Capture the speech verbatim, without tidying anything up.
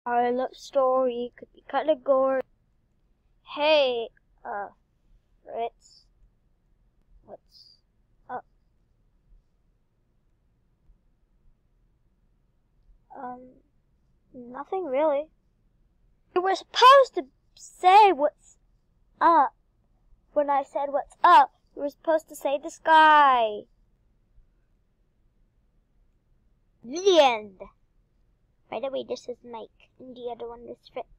Our love story could be kinda gory. Hey, uh, Fritz. What's up? Um, nothing really. You were supposed to say what's up. When I said what's up, you were supposed to say the sky. The end. By the way, this is Mike, and the other one is Fritz.